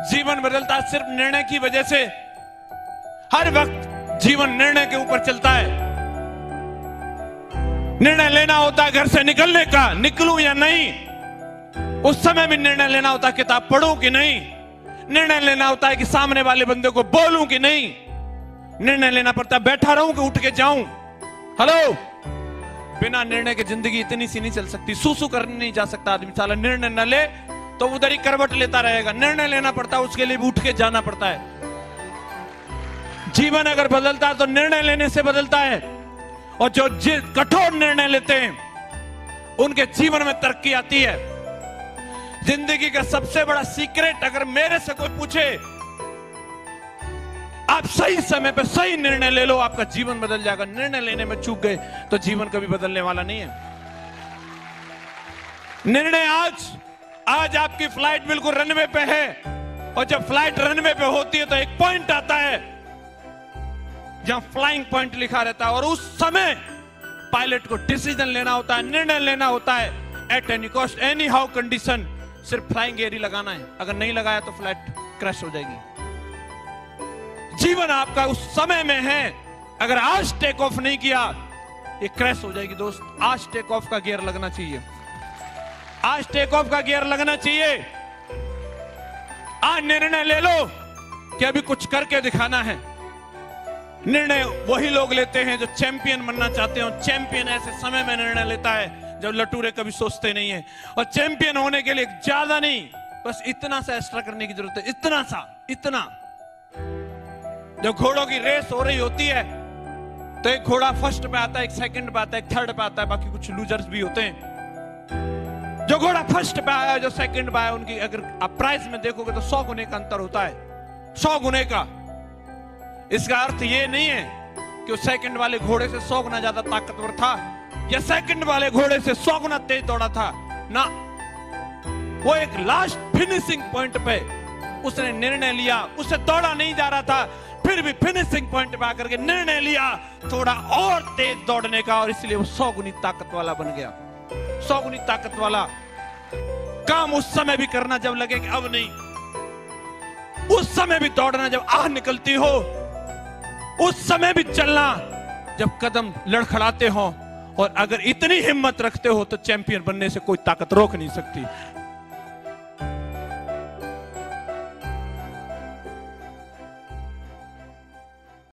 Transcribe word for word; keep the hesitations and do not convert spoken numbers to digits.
जीवन बदलता है सिर्फ निर्णय की वजह से। हर वक्त जीवन निर्णय के ऊपर चलता है। निर्णय लेना होता है घर से निकलने का, निकलूं या नहीं। उस समय भी निर्णय लेना होता है किताब पढ़ूं कि नहीं। निर्णय लेना होता है कि सामने वाले बंदे को बोलूं कि नहीं। निर्णय लेना पड़ता है बैठा रहूं कि उठ के जाऊं। हेलो, बिना निर्णय के जिंदगी इतनी सी नहीं चल सकती। सूसू करने नहीं जा सकता आदमी, साला निर्णय न ले तो उधर ही करवट लेता रहेगा। निर्णय लेना पड़ता है, उसके लिए भी उठ के जाना पड़ता है। जीवन अगर बदलता है तो निर्णय लेने से बदलता है। और जो कठोर निर्णय लेते हैं उनके जीवन में तरक्की आती है। जिंदगी का सबसे बड़ा सीक्रेट अगर मेरे से कोई पूछे, आप सही समय पे सही निर्णय ले लो, आपका जीवन बदल जाएगा। निर्णय लेने में चूक गए तो जीवन कभी बदलने वाला नहीं है। निर्णय आज आज आपकी फ्लाइट बिल्कुल रनवे पे है, और जब फ्लाइट रनवे पे होती है तो एक पॉइंट आता है जहां फ्लाइंग पॉइंट लिखा रहता है, और उस समय पायलट को डिसीजन लेना होता है, निर्णय लेना होता है। At any cost, any how condition, सिर्फ फ्लाइंग गियर ही लगाना है। अगर नहीं लगाया तो फ्लाइट क्रैश हो जाएगी। जीवन आपका उस समय में है, अगर आज टेक ऑफ नहीं किया ये क्रैश हो जाएगी। दोस्त, आज टेक ऑफ का गियर लगना चाहिए। आज टेक ऑफ का गियर लगना चाहिए। आज निर्णय ले लो कि अभी कुछ करके दिखाना है। निर्णय वही लोग लेते हैं जो चैंपियन बनना चाहते हो। चैंपियन ऐसे समय में निर्णय लेता है जब लटूरे कभी सोचते नहीं है। और चैंपियन होने के लिए ज्यादा नहीं, बस इतना सा एक्स्ट्रा करने की जरूरत है। इतना सा, इतना। जब घोड़ों की रेस हो रही होती है तो एक घोड़ा फर्स्ट पे आता है, एक सेकंड पे आता है, एक थर्ड पे आता है, बाकी कुछ लूजर्स भी होते हैं। जो घोड़ा फर्स्ट पे आया, जो सेकंड पे आया, उनकी अगर आप प्राइस में देखोगे तो सौ गुने का अंतर होता है। सौ गुने का। इसका अर्थ ये नहीं है कि उस सेकंड वाले घोड़े से सौ गुना ज्यादा ताकतवर था, या सेकंड वाले घोड़े से सौ गुना तेज दौड़ा था ना। वो एक लास्ट फिनिशिंग पॉइंट पे उसने निर्णय लिया। उसे दौड़ा नहीं जा रहा था, फिर भी फिनिशिंग पॉइंट पे आकर के निर्णय लिया थोड़ा और तेज दौड़ने का, और इसलिए वो सौ गुनी ताकत वाला बन गया। सौ गुनी ताकत वाला काम उस समय भी करना जब लगे कि अब नहीं। उस समय भी दौड़ना जब आह निकलती हो। उस समय भी चलना जब कदम लड़खड़ाते हो। और अगर इतनी हिम्मत रखते हो तो चैंपियन बनने से कोई ताकत रोक नहीं सकती।